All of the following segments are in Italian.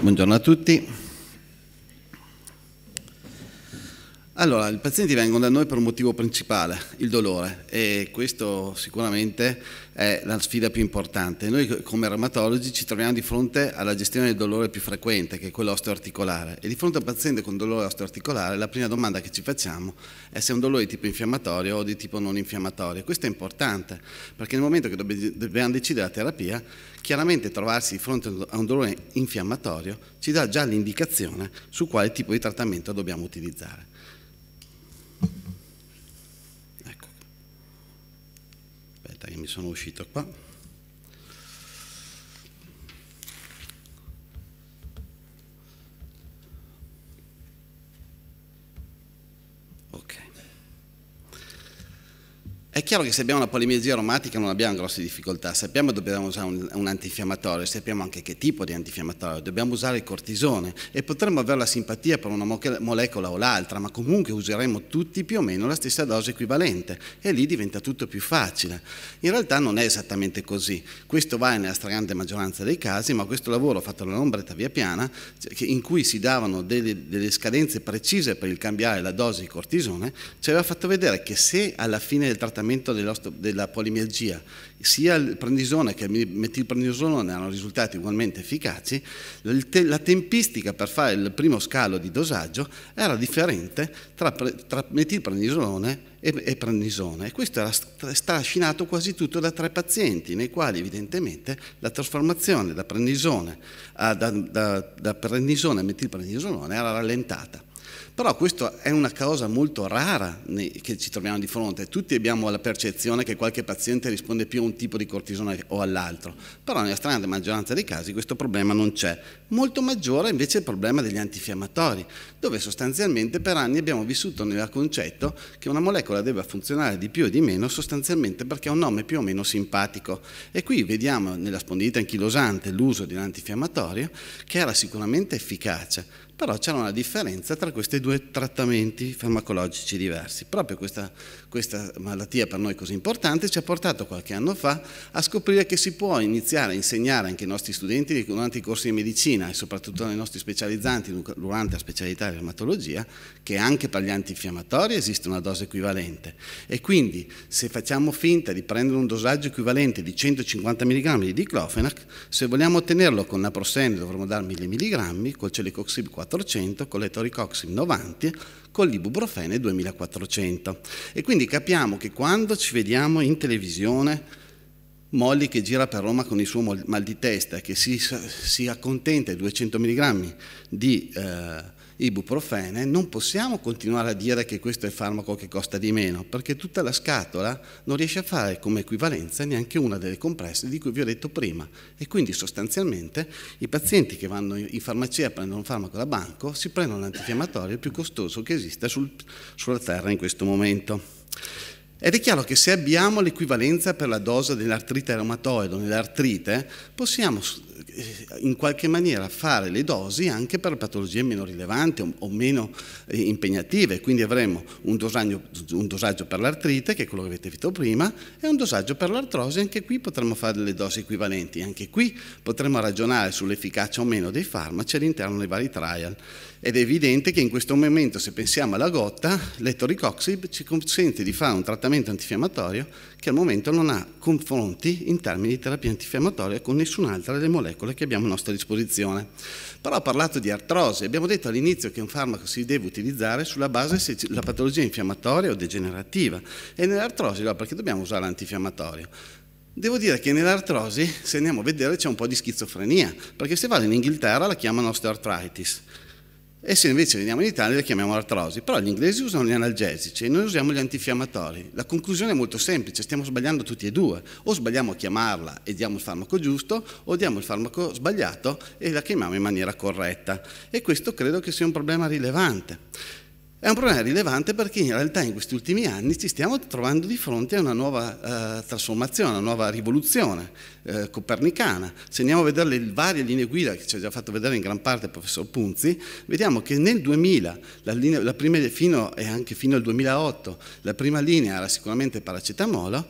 Buongiorno a tutti. Allora, i pazienti vengono da noi per un motivo principale, il dolore, e questo sicuramente è la sfida più importante. Noi come reumatologi ci troviamo di fronte alla gestione del dolore più frequente, che è quello osteoarticolare, e di fronte a un paziente con dolore osteoarticolare la prima domanda che ci facciamo è se è un dolore di tipo infiammatorio o di tipo non infiammatorio. Questo è importante, perché nel momento che dobbiamo decidere la terapia, chiaramente trovarsi di fronte a un dolore infiammatorio ci dà già l'indicazione su quale tipo di trattamento dobbiamo utilizzare. Che mi sono uscito qua. Ok. È chiaro che se abbiamo una polimialgia reumatica non abbiamo grosse difficoltà, sappiamo che dobbiamo usare un antinfiammatorio, sappiamo anche che tipo di antinfiammatorio, dobbiamo usare il cortisone e potremmo avere la simpatia per una molecola o l'altra, ma comunque useremo tutti più o meno la stessa dose equivalente e lì diventa tutto più facile. In realtà non è esattamente così, questo va nella stragrande maggioranza dei casi, ma questo lavoro fatto dalla Lambretta Via Piana, in cui si davano delle scadenze precise per il cambiare la dose di cortisone, ci aveva fatto vedere che se alla fine del trattamento della polimialgia sia il prednisone che il metilprednisolone hanno risultati ugualmente efficaci, la tempistica per fare il primo scalo di dosaggio era differente tra metilprednisolone e prednisone, e questo era trascinato quasi tutto da 3 pazienti nei quali evidentemente la trasformazione da prednisone a metilprednisolone era rallentata. Però questa è una cosa molto rara che ci troviamo di fronte. Tutti abbiamo la percezione che qualche paziente risponde più a un tipo di cortisone o all'altro, però nella stragrande maggioranza dei casi questo problema non c'è. Molto maggiore invece è il problema degli antinfiammatori, dove sostanzialmente per anni abbiamo vissuto nel concetto che una molecola deve funzionare di più o di meno sostanzialmente perché ha un nome più o meno simpatico. E qui vediamo nella spondilite anchilosante l'uso di un antinfiammatorio che era sicuramente efficace, però c'era una differenza tra questi 2 trattamenti farmacologici diversi. Proprio questa malattia per noi così importante ci ha portato qualche anno fa a scoprire che si può iniziare a insegnare anche ai nostri studenti durante i corsi di medicina e soprattutto ai nostri specializzanti durante la specialità di reumatologia che anche per gli antinfiammatori esiste una dose equivalente, e quindi se facciamo finta di prendere un dosaggio equivalente di 150 mg di diclofenac, se vogliamo ottenerlo con naproxen dovremo dare 1000 mg, col celecoxib 400, con l'etoricoxib 90, con l'ibuprofene 2400. E quindi capiamo che quando ci vediamo in televisione Molly che gira per Roma con il suo mal di testa, che si accontenta di 200 mg di ibuprofene, non possiamo continuare a dire che questo è il farmaco che costa di meno, perché tutta la scatola non riesce a fare come equivalenza neanche una delle compresse di cui vi ho detto prima, e quindi sostanzialmente i pazienti che vanno in farmacia a prendere un farmaco da banco si prendono l'antinfiammatorio più costoso che esista sulla terra in questo momento. Ed è chiaro che se abbiamo l'equivalenza per la dose dell'artrite reumatoide o nell'artrite, possiamo in qualche maniera fare le dosi anche per patologie meno rilevanti o meno impegnative, quindi avremo un dosaggio per l'artrite, che è quello che avete visto prima, e un dosaggio per l'artrosi. Anche qui potremmo fare delle dosi equivalenti, anche qui potremmo ragionare sull'efficacia o meno dei farmaci all'interno dei vari trial. Ed è evidente che in questo momento, se pensiamo alla gotta, l'etoricoxib ci consente di fare un trattamento antinfiammatorio che al momento non ha confronti in termini di terapia antinfiammatoria con nessun'altra delle molecole che abbiamo a nostra disposizione. Però ho parlato di artrosi, abbiamo detto all'inizio che un farmaco si deve utilizzare sulla base se la patologia è infiammatoria o degenerativa, e nell'artrosi allora perché dobbiamo usare l'antinfiammatorio? Devo dire che nell'artrosi, se andiamo a vedere, c'è un po' di schizofrenia, perché se vado in Inghilterra la chiamano osteoarthritis, e se invece veniamo in Italia la chiamiamo artrosi, però gli inglesi usano gli analgesici e noi usiamo gli antinfiammatori. La conclusione è molto semplice, stiamo sbagliando tutti e due, o sbagliamo a chiamarla e diamo il farmaco giusto, o diamo il farmaco sbagliato e la chiamiamo in maniera corretta, e questo credo che sia un problema rilevante. È un problema rilevante perché in realtà in questi ultimi anni ci stiamo trovando di fronte a una nuova trasformazione, una nuova rivoluzione copernicana. Se andiamo a vedere le varie linee guida che ci ha già fatto vedere in gran parte il professor Punzi, vediamo che nel 2000, fino al 2008, la prima linea era sicuramente paracetamolo.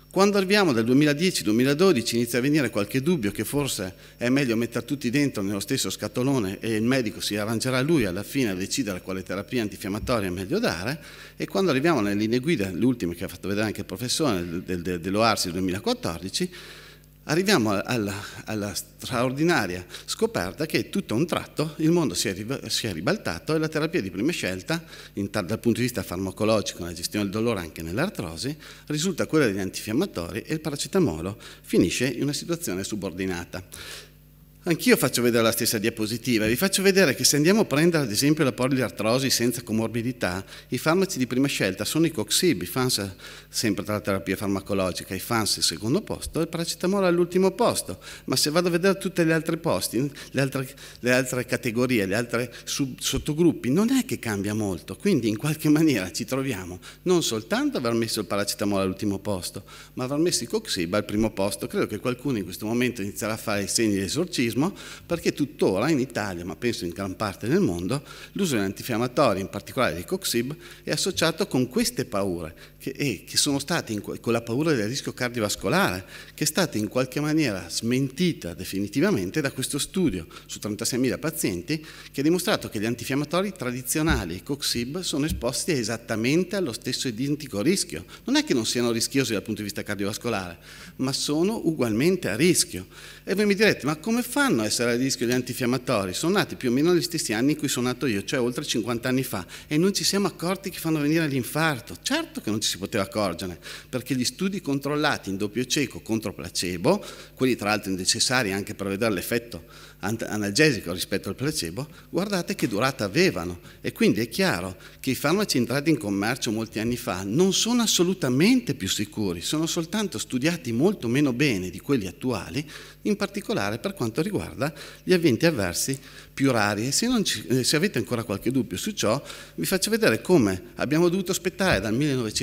Quando arriviamo dal 2010-2012 inizia a venire qualche dubbio che forse è meglio mettere tutti dentro nello stesso scatolone e il medico si arrangerà lui alla fine a decidere quale terapia antinfiammatoria è meglio dare, e quando arriviamo nelle linee guida, le ultime che ha fatto vedere anche il professore dell'OARSI 2014, arriviamo alla straordinaria scoperta che tutto a un tratto il mondo si è ribaltato e la terapia di prima scelta, dal punto di vista farmacologico, nella gestione del dolore anche nell'artrosi, risulta quella degli antinfiammatori e il paracetamolo finisce in una situazione subordinata. Anch'io faccio vedere la stessa diapositiva, vi faccio vedere che se andiamo a prendere ad esempio la poliartrosi senza comorbidità, i farmaci di prima scelta sono i Coxib, i FANS sempre tra la terapia farmacologica, i FANS al secondo posto e il paracetamolo all'ultimo posto, ma se vado a vedere tutti gli altri posti, le altre categorie, gli altri sottogruppi, non è che cambia molto, quindi in qualche maniera ci troviamo non soltanto aver messo il paracetamolo all'ultimo posto, ma aver messo i Coxib al primo posto. Credo che qualcuno in questo momento inizierà a fare i segni di esorcismo, perché tuttora in Italia, ma penso in gran parte del mondo, l'uso degli antinfiammatori, in particolare dei Coxib, è associato con queste paure, che sono state con la paura del rischio cardiovascolare, che è stata in qualche maniera smentita definitivamente da questo studio su 36.000 pazienti, che ha dimostrato che gli antinfiammatori tradizionali, i Coxib, sono esposti esattamente allo stesso identico rischio. Non è che non siano rischiosi dal punto di vista cardiovascolare, ma sono ugualmente a rischio. E voi mi direte, ma come fanno a essere a rischio gli antinfiammatori? Sono nati più o meno negli stessi anni in cui sono nato io, cioè oltre 50 anni fa, e non ci siamo accorti che fanno venire l'infarto. Certo che non ci si poteva accorgere, perché gli studi controllati in doppio cieco contro placebo, quelli tra l'altro necessari anche per vedere l'effetto analgesico rispetto al placebo, guardate che durata avevano, e quindi è chiaro che i farmaci entrati in commercio molti anni fa non sono assolutamente più sicuri, sono soltanto studiati molto meno bene di quelli attuali, in particolare per quanto riguarda gli eventi avversi più rari. E se avete ancora qualche dubbio su ciò, vi faccio vedere come abbiamo dovuto aspettare dal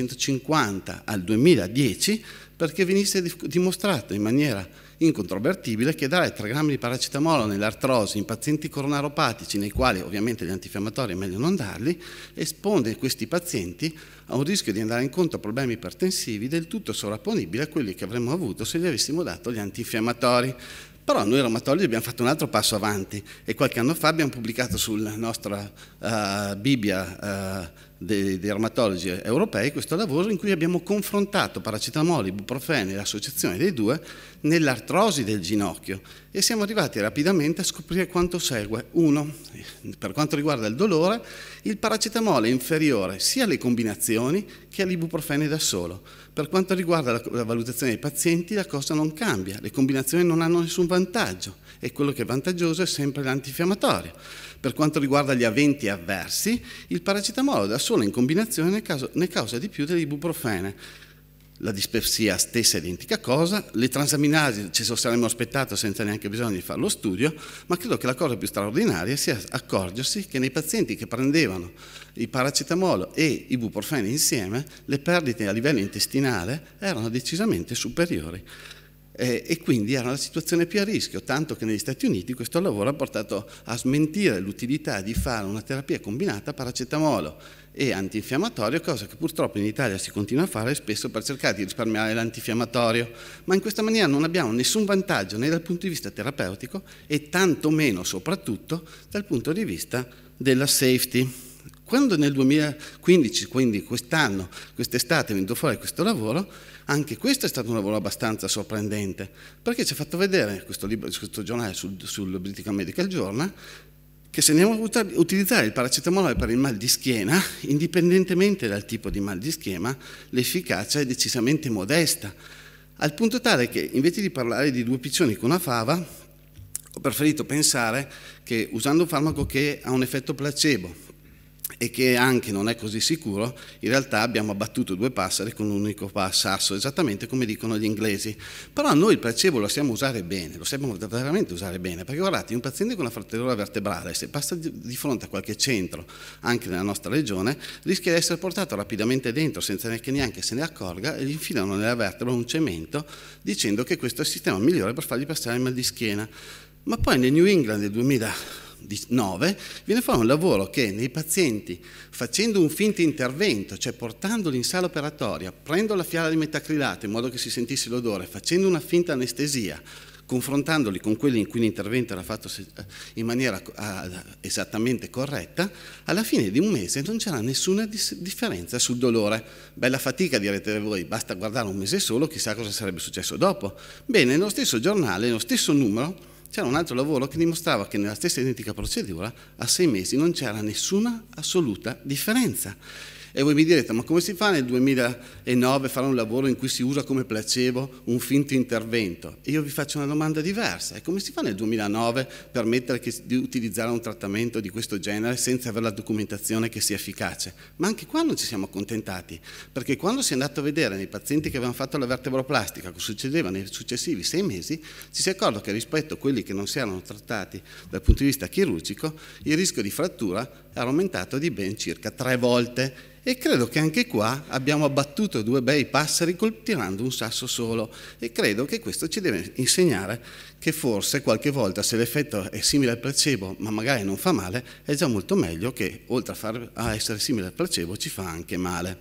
1950 al 2010 perché venisse dimostrato in maniera incontrovertibile che dare 3 grammi di paracetamolo nell'artrosi in pazienti coronaropatici, nei quali ovviamente gli antinfiammatori è meglio non darli, espone questi pazienti a un rischio di andare incontro a problemi ipertensivi del tutto sovrapponibili a quelli che avremmo avuto se gli avessimo dato gli antinfiammatori. Però noi reumatologi abbiamo fatto un altro passo avanti e qualche anno fa abbiamo pubblicato sulla nostra Bibbia dei reumatologi europei questo lavoro in cui abbiamo confrontato paracetamolo, ibuprofene e l'associazione dei due nell'artrosi del ginocchio e siamo arrivati rapidamente a scoprire quanto segue. 1. Per quanto riguarda il dolore, il paracetamolo è inferiore sia alle combinazioni che all'ibuprofene da solo. Per quanto riguarda la valutazione dei pazienti, la cosa non cambia, le combinazioni non hanno nessun vantaggio e quello che è vantaggioso è sempre l'antinfiammatorio. Per quanto riguarda gli eventi avversi, il paracetamolo da solo in combinazione ne causa di più dell'ibuprofene. La dispepsia stessa identica cosa, le transaminasi ci saremmo aspettato senza neanche bisogno di fare lo studio, ma credo che la cosa più straordinaria sia accorgersi che nei pazienti che prendevano il paracetamolo e ibuprofene insieme, le perdite a livello intestinale erano decisamente superiori. E quindi era una situazione più a rischio, tanto che negli Stati Uniti questo lavoro ha portato a smentire l'utilità di fare una terapia combinata paracetamolo e antinfiammatorio, cosa che purtroppo in Italia si continua a fare spesso per cercare di risparmiare l'antinfiammatorio, ma in questa maniera non abbiamo nessun vantaggio né dal punto di vista terapeutico e tanto meno soprattutto dal punto di vista della safety. Quando nel 2015, quindi quest'anno, quest'estate, è venuto fuori questo lavoro, anche questo è stato un lavoro abbastanza sorprendente, perché ci ha fatto vedere questo giornale sul British Medical Journal che se andiamo a utilizzare il paracetamolo per il mal di schiena, indipendentemente dal tipo di mal di schiena, l'efficacia è decisamente modesta, al punto tale che invece di parlare di 2 piccioni con una fava, ho preferito pensare che usando un farmaco che ha un effetto placebo e che anche non è così sicuro, in realtà abbiamo abbattuto 2 passeri con un unico sasso, esattamente come dicono gli inglesi. Però noi il placebo lo sappiamo usare bene, lo sappiamo veramente usare bene, perché guardate, un paziente con una frattura vertebrale, se passa di fronte a qualche centro, anche nella nostra regione, rischia di essere portato rapidamente dentro, senza neanche se ne accorga, e gli infilano nella vertebra un cemento, dicendo che questo è il sistema migliore per fargli passare il mal di schiena. Ma poi nel New England del 9 viene fuori un lavoro che nei pazienti, facendo un finto intervento, cioè portandoli in sala operatoria, prendo la fiala di metacrilato in modo che si sentisse l'odore, facendo una finta anestesia, confrontandoli con quelli in cui l'intervento era fatto in maniera esattamente corretta, alla fine di un mese non c'era nessuna differenza sul dolore. Bella fatica, direte voi, basta guardare un mese solo, chissà cosa sarebbe successo dopo. Bene, nello stesso giornale, nello stesso numero, c'era un altro lavoro che dimostrava che nella stessa identica procedura a 6 mesi non c'era nessuna assoluta differenza. E voi mi direte, ma come si fa nel 2009 a fare un lavoro in cui si usa come placebo un finto intervento? E io vi faccio una domanda diversa, e come si fa nel 2009 permettere di utilizzare un trattamento di questo genere senza avere la documentazione che sia efficace? Ma anche qua non ci siamo accontentati, perché quando si è andato a vedere nei pazienti che avevano fatto la vertebroplastica cosa succedeva nei successivi 6 mesi, ci si è accorto che rispetto a quelli che non si erano trattati dal punto di vista chirurgico, il rischio di frattura era aumentato di ben circa 3 volte. E credo che anche qua abbiamo abbattuto 2 bei passeri tirando un sasso solo, e credo che questo ci deve insegnare che forse qualche volta, se l'effetto è simile al placebo ma magari non fa male, è già molto meglio che oltre a essere simile al placebo ci fa anche male.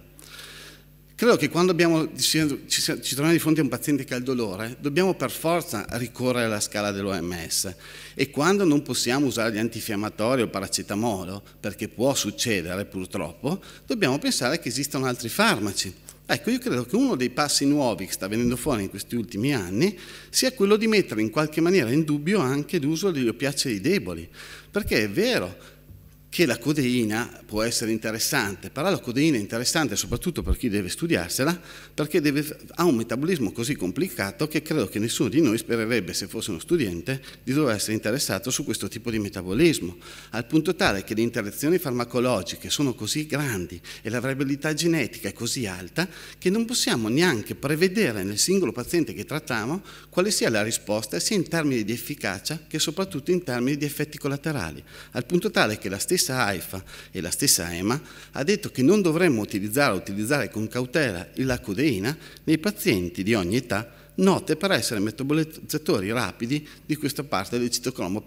Credo che quando ci troviamo di fronte a un paziente che ha il dolore, dobbiamo per forza ricorrere alla scala dell'OMS, e quando non possiamo usare gli antinfiammatori o il paracetamolo, perché può succedere purtroppo, dobbiamo pensare che esistono altri farmaci. Ecco, io credo che uno dei passi nuovi che sta venendo fuori in questi ultimi anni sia quello di mettere in qualche maniera in dubbio anche l'uso degli oppiacei deboli, perché è vero che la codeina può essere interessante, però la codeina è interessante soprattutto per chi deve studiarsela, perché ha un metabolismo così complicato che credo che nessuno di noi spererebbe, se fosse uno studente, di dover essere interessato su questo tipo di metabolismo, al punto tale che le interazioni farmacologiche sono così grandi e la variabilità genetica è così alta che non possiamo neanche prevedere nel singolo paziente che trattiamo quale sia la risposta sia in termini di efficacia che soprattutto in termini di effetti collaterali, al punto tale che la stessa AIFA e la stessa EMA ha detto che non dovremmo utilizzare con cautela la codeina nei pazienti di ogni età note per essere metabolizzatori rapidi di questa parte del citocromo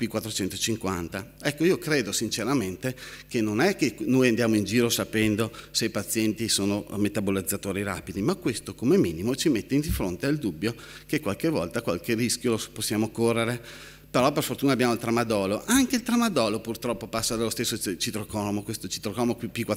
P450. Ecco, io credo sinceramente che non è che noi andiamo in giro sapendo se i pazienti sono metabolizzatori rapidi, ma questo come minimo ci mette di fronte al dubbio che qualche volta qualche rischio lo possiamo correre. Però per fortuna abbiamo il tramadolo. Anche il tramadolo purtroppo passa dallo stesso citocromo, questo citocromo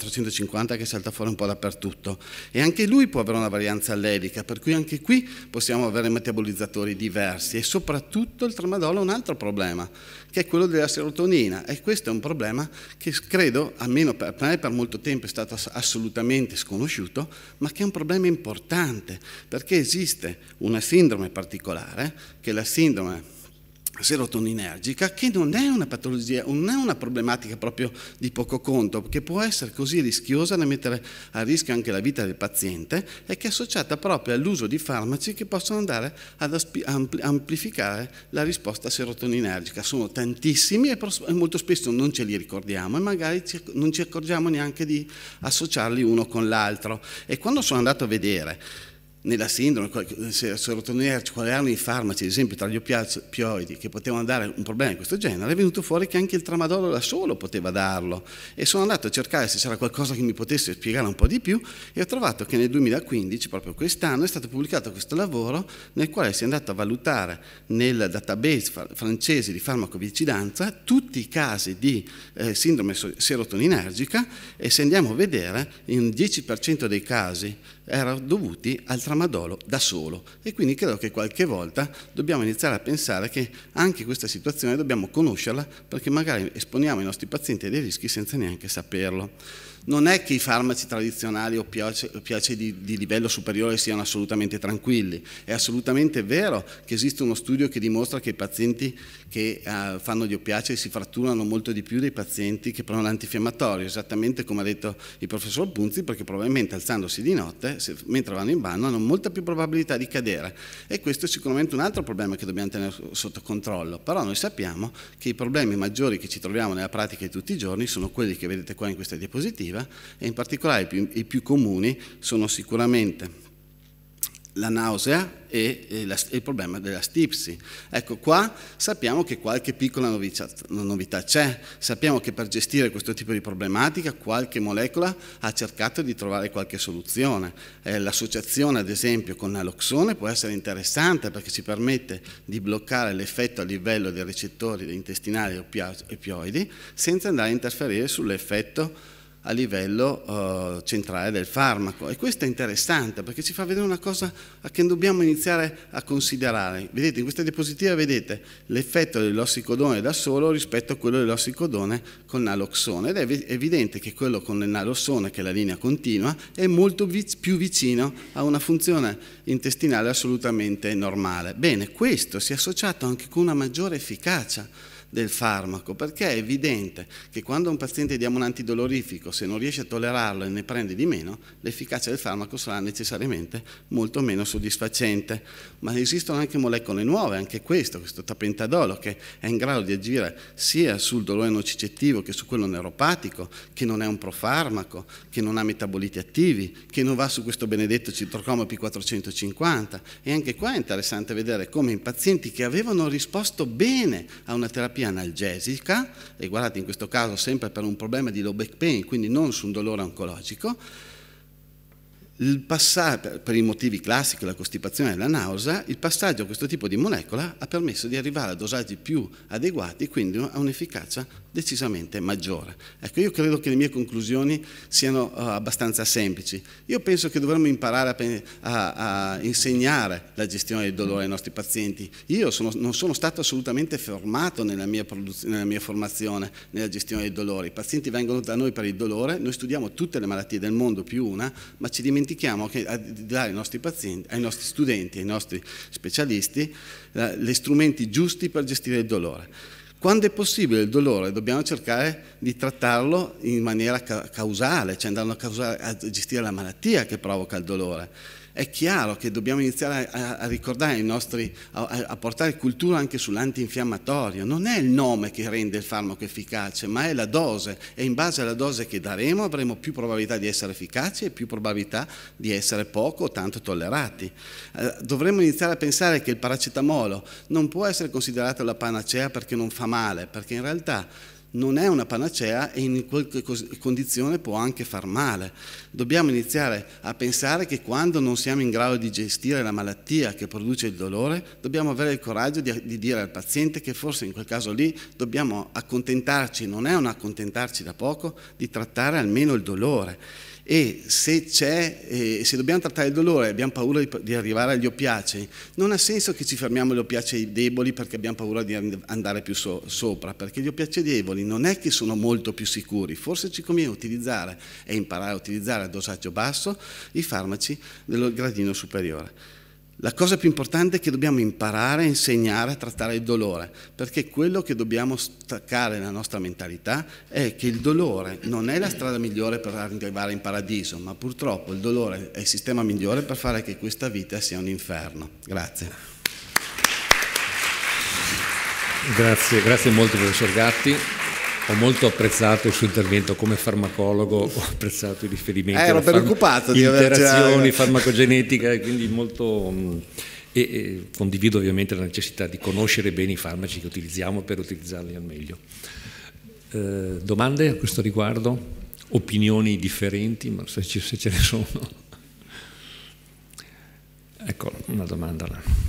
P450 che salta fuori un po' dappertutto, e anche lui può avere una varianza allelica, per cui anche qui possiamo avere metabolizzatori diversi, e soprattutto il tramadolo ha un altro problema, che è quello della serotonina, e questo è un problema che credo, almeno per me per molto tempo è stato assolutamente sconosciuto, ma che è un problema importante, perché esiste una sindrome particolare, che è la sindrome serotoninergica, che non è una patologia, non è una problematica proprio di poco conto, che può essere così rischiosa da mettere a rischio anche la vita del paziente, e che è associata proprio all'uso di farmaci che possono andare ad amplificare la risposta serotoninergica. Sono tantissimi e molto spesso non ce li ricordiamo, e magari non ci accorgiamo neanche di associarli uno con l'altro. E quando sono andato a vedere nella sindrome serotoninergica quali erano i farmaci, ad esempio tra gli oppioidi, che potevano dare un problema di questo genere, è venuto fuori che anche il tramadolo da solo poteva darlo, e sono andato a cercare se c'era qualcosa che mi potesse spiegare un po' di più, e ho trovato che nel 2015, proprio quest'anno, è stato pubblicato questo lavoro nel quale si è andato a valutare nel database francese di farmacovigilance tutti i casi di sindrome serotoninergica, e se andiamo a vedere, in 10% dei casi erano dovuti al tramadolo da solo, e quindi credo che qualche volta dobbiamo iniziare a pensare che anche questa situazione dobbiamo conoscerla, perché magari esponiamo i nostri pazienti a dei rischi senza neanche saperlo. Non è che i farmaci tradizionali o oppiacei di livello superiore siano assolutamente tranquilli, è assolutamente vero che esiste uno studio che dimostra che i pazienti che fanno gli oppiacei si fratturano molto di più dei pazienti che prendono l'antinfiammatorio, esattamente come ha detto il professor Punzi, perché probabilmente alzandosi di notte, mentre vanno in bagno, hanno molta più probabilità di cadere, e questo è sicuramente un altro problema che dobbiamo tenere sotto controllo. Però noi sappiamo che i problemi maggiori che ci troviamo nella pratica di tutti i giorni sono quelli che vedete qua in questa diapositiva, e in particolare i più comuni sono sicuramente la nausea e il problema della stipsi. Ecco, qua sappiamo che qualche piccola novità c'è, sappiamo che per gestire questo tipo di problematica qualche molecola ha cercato di trovare qualche soluzione. L'associazione ad esempio con naloxone può essere interessante perché ci permette di bloccare l'effetto a livello dei recettori intestinali opioidi senza andare a interferire sull'effetto a livello centrale del farmaco, e questo è interessante perché ci fa vedere una cosa che dobbiamo iniziare a considerare. Vedete, in questa diapositiva vedete l'effetto dell'ossicodone da solo rispetto a quello dell'ossicodone con naloxone, ed è evidente che quello con il naloxone, che è la linea continua, è molto più vicino a una funzione intestinale assolutamente normale. Bene, questo si è associato anche con una maggiore efficacia del farmaco, perché è evidente che quando a un paziente diamo un antidolorifico, se non riesce a tollerarlo e ne prende di meno, l'efficacia del farmaco sarà necessariamente molto meno soddisfacente. Ma esistono anche molecole nuove, anche questo tapentadolo, che è in grado di agire sia sul dolore nocicettivo che su quello neuropatico, che non è un profarmaco, che non ha metaboliti attivi, che non va su questo benedetto citrocromo P450, e anche qua è interessante vedere come in pazienti che avevano risposto bene a una terapia analgesica, e guardate in questo caso sempre per un problema di low back pain, quindi non su un dolore oncologico, per i motivi classici, la costipazione e la nausea, il passaggio a questo tipo di molecola ha permesso di arrivare a dosaggi più adeguati, quindi a un'efficacia decisamente maggiore. Ecco, io credo che le mie conclusioni siano abbastanza semplici. Io penso che dovremmo imparare a insegnare la gestione del dolore ai nostri pazienti. Io non sono stato assolutamente formato nella mia formazione nella gestione del dolore. I pazienti vengono da noi per il dolore, noi studiamo tutte le malattie del mondo più una, ma ci dimentichiamo che di dare ai nostri pazienti, ai nostri studenti, ai nostri specialisti gli strumenti giusti per gestire il dolore. Quando è possibile il dolore dobbiamo cercare di trattarlo in maniera causale, cioè andando a gestire la malattia che provoca il dolore. È chiaro che dobbiamo iniziare a ricordare a portare cultura anche sull'antinfiammatorio. Non è il nome che rende il farmaco efficace, ma è la dose, e in base alla dose che daremo avremo più probabilità di essere efficaci e più probabilità di essere poco o tanto tollerati. Dovremmo iniziare a pensare che il paracetamolo non può essere considerato la panacea perché non fa male, perché in realtà non è una panacea e in qualche condizione può anche far male. Dobbiamo iniziare a pensare che quando non siamo in grado di gestire la malattia che produce il dolore, dobbiamo avere il coraggio di dire al paziente che forse in quel caso lì dobbiamo accontentarci, non è un accontentarci da poco, di trattare almeno il dolore. E se dobbiamo trattare il dolore e abbiamo paura di arrivare agli oppiacei, non ha senso che ci fermiamo agli oppiacei deboli perché abbiamo paura di andare più sopra, perché gli oppiacei deboli non è che sono molto più sicuri, forse ci conviene utilizzare e imparare a utilizzare a dosaggio basso i farmaci del gradino superiore. La cosa più importante è che dobbiamo imparare a insegnare a trattare il dolore, perché quello che dobbiamo staccare nella nostra mentalità è che il dolore non è la strada migliore per arrivare in paradiso, ma purtroppo il dolore è il sistema migliore per fare che questa vita sia un inferno. Grazie. Grazie molto professor Gatti. Ho molto apprezzato il suo intervento come farmacologo, ho apprezzato i riferimenti ero preoccupato di interazioni, farmacogenetica, e quindi molto e condivido ovviamente la necessità di conoscere bene i farmaci che utilizziamo per utilizzarli al meglio. Domande a questo riguardo? Opinioni differenti, ma se ce ne sono. Ecco, una domanda là.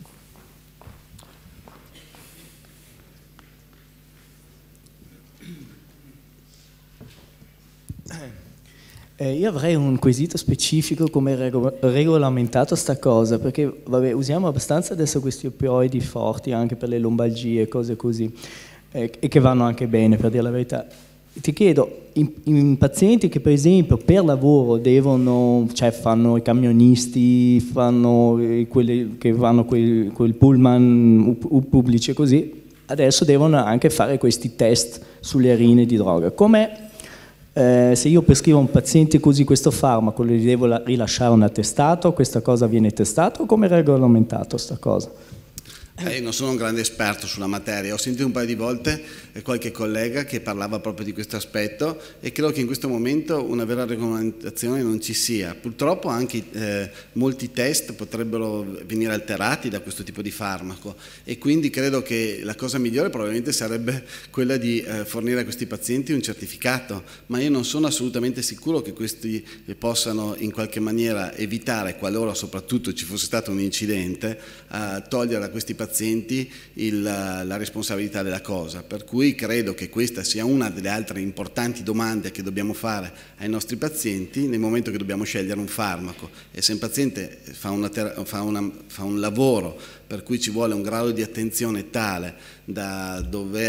Io avrei un quesito specifico come è regolamentato sta cosa, perché vabbè, usiamo abbastanza adesso questi opioidi forti anche per le lombalgie e cose così, e che vanno anche bene, per dire la verità. Ti chiedo, in pazienti che per esempio per lavoro devono, cioè fanno i camionisti, fanno quelli che vanno quel pullman pubblici e così, adesso devono anche fare questi test sulle erine di droga. Com'è? Se io prescrivo a un paziente così questo farmaco, gli devo rilasciare un attestato? Questa cosa viene testata o come è regolamentato sta cosa? Non sono un grande esperto sulla materia, ho sentito un paio di volte qualche collega che parlava proprio di questo aspetto e credo che in questo momento una vera regolamentazione non ci sia. Purtroppo anche molti test potrebbero venire alterati da questo tipo di farmaco e quindi credo che la cosa migliore probabilmente sarebbe quella di fornire a questi pazienti un certificato, ma io non sono assolutamente sicuro che questi possano in qualche maniera evitare, qualora soprattutto ci fosse stato un incidente, togliere a questi pazienti la responsabilità della cosa, per cui credo che questa sia una delle altre importanti domande che dobbiamo fare ai nostri pazienti nel momento che dobbiamo scegliere un farmaco, e se un paziente fa un lavoro per cui ci vuole un grado di attenzione tale da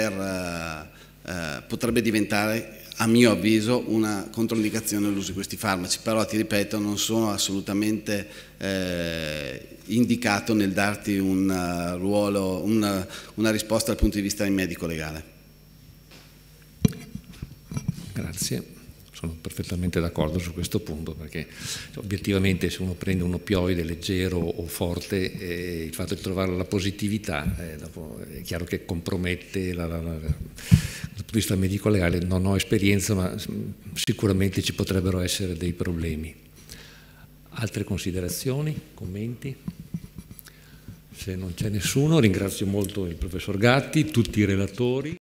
potrebbe diventare, a mio avviso, una controindicazione all'uso di questi farmaci, però ti ripeto non sono assolutamente indicato nel darti un ruolo, una risposta dal punto di vista medico-legale. Grazie, sono perfettamente d'accordo su questo punto, perché obiettivamente se uno prende un opioide leggero o forte, il fatto di trovare la positività è chiaro che compromette dal punto di vista medico-legale. Non ho esperienza, ma sicuramente ci potrebbero essere dei problemi. Altre considerazioni, commenti? Se non c'è nessuno, ringrazio molto il professor Gatti, tutti i relatori.